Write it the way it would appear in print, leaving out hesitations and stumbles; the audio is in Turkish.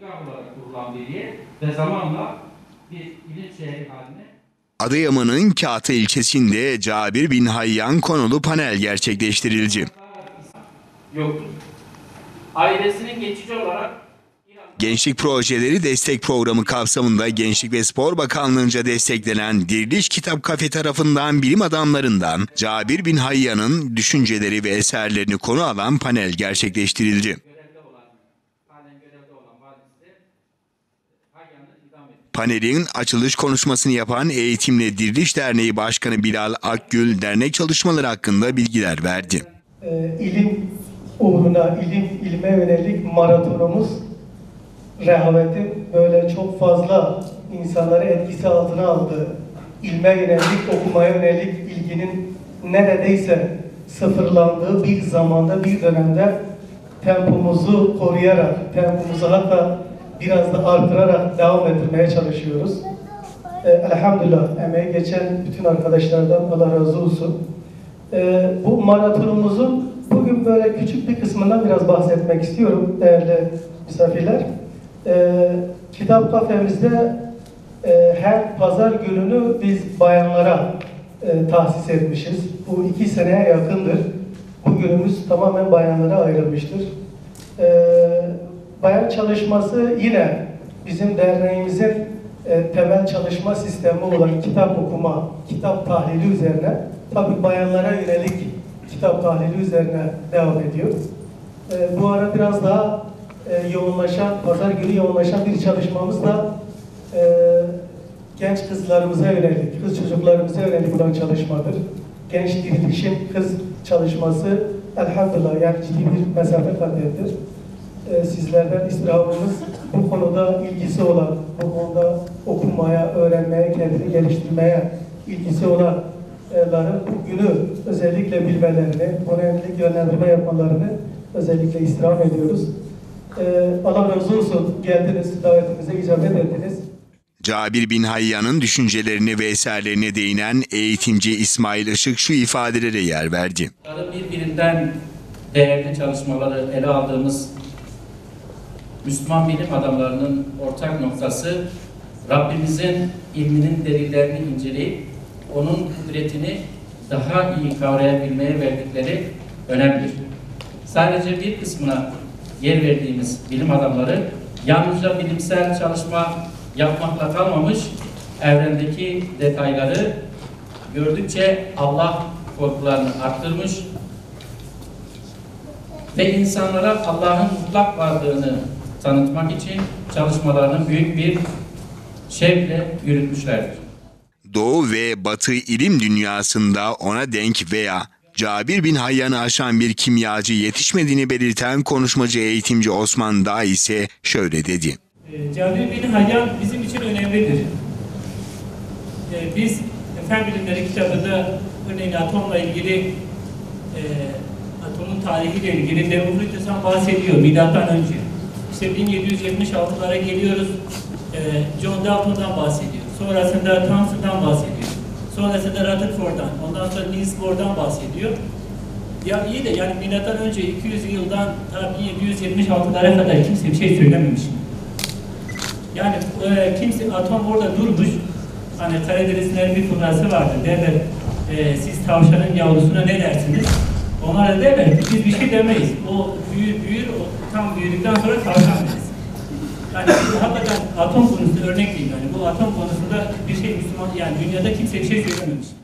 güzergah olarak kurulan bir yer ve zamanla bir ilim şehri haline. Adıyaman'ın Kahta ilçesinde Cabir bin Hayyan konulu panel gerçekleştirildi. Yoktur. Ailesinin geçici olarak Gençlik Projeleri Destek Programı kapsamında Gençlik ve Spor Bakanlığı'nca desteklenen Diriliş Kitap Kafe tarafından bilim adamlarından Cabir bin Hayyan'ın düşünceleri ve eserlerini konu alan panel gerçekleştirildi. Panelin açılış konuşmasını yapan Eğitimle Diriliş Derneği Başkanı Bilal Akgül, dernek çalışmaları hakkında bilgiler verdi. İlim uğruna, ilme yönelik maratonumuz, rehavetin böyle çok fazla insanları etkisi altına aldı. İlme yönelik, okumaya yönelik ilginin neredeyse sıfırlandığı bir zamanda, bir dönemde tempomuzu koruyarak, tempomuzu hatta biraz da artırarak devam ettirmeye çalışıyoruz. Elhamdülillah, emeği geçen bütün arkadaşlardan Allah razı olsun. Bu maratonumuzun bugün böyle küçük bir kısmından biraz bahsetmek istiyorum değerli misafirler. Kitap kafemizde her pazar gününü biz bayanlara tahsis etmişiz. Bu 2 seneye yakındır. Bu günümüz tamamen bayanlara ayrılmıştır. Bayan çalışması yine bizim derneğimizin temel çalışma sistemi olan kitap okuma, kitap tahlili üzerine, tabii bayanlara yönelik kitap tahlili üzerine devam ediyor. Bu ara biraz daha yoğunlaşan, pazar günü yoğunlaşan bir çalışmamız da genç kızlarımıza yönelik, kız çocuklarımıza yönelik olan çalışmadır. Genç dirilişin kız çalışması elhamdülillah yani ciddi bir mesafe kat etti. Sizlerden istirhamımız bu konuda ilgisi olan, bu konuda okumaya, öğrenmeye, kendini geliştirmeye ilgisi olanların bu günü özellikle bilmelerini, buna yönelik yönlendirme yapmalarını özellikle istirham ediyoruz. Allah razı olsun, geldiniz, davetimize icabet ettiniz. Cabir bin Hayyan'ın düşüncelerini ve eserlerine değinen eğitimci İsmail Işık şu ifadelere yer verdi. Birbirinden değerli çalışmaları ele aldığımız Müslüman bilim adamlarının ortak noktası, Rabbimizin ilminin delillerini inceleyip onun kudretini daha iyi kavrayabilmeye verdikleri önemlidir. Sadece bir kısmına yer verdiğimiz bilim adamları yalnızca bilimsel çalışma yapmakla kalmamış, evrendeki detayları gördükçe Allah korkularını arttırmış ve insanlara Allah'ın mutlak varlığını tanıtmak için çalışmalarını büyük bir şevkle yürütmüşlerdir. Doğu ve Batı ilim dünyasında ona denk veya Cabir bin Hayyan'ı aşan bir kimyacı yetişmediğini belirten konuşmacı eğitimci Osman Dağ ise şöyle dedi. Cabir bin Hayyan bizim için önemlidir. Biz Fen Bilimleri kitabında örneğin atomla ilgili, atomun tarihiyle ilgili Demokritus'tan bahsediyor milattan önce. İşte 1776'lara geliyoruz, John Dalton'dan bahsediyor. Sonrasında Thomson'dan bahsediyor. Sonrasında Rutherford'dan, ondan sonra Niels Bohr'dan bahsediyor. Ya iyi de yani milattan önce 200 yıldan ta 1776'lara kadar kimse bir şey söylememiş. Yani kimse atom orada durmuş. Hani Karadenizlerin bir fıkrası vardı. Derler, siz tavşanın yavrusuna ne dersiniz? Onlar da derler, biz bir şey demeyiz. O büyür, tam büyüdükten sonra tavşan deriz. Yani hakikaten atom konusu örnek değil. Yani bu atom konusunda bir şey Müslüman, yani dünyada kimse bir şey söylememiş.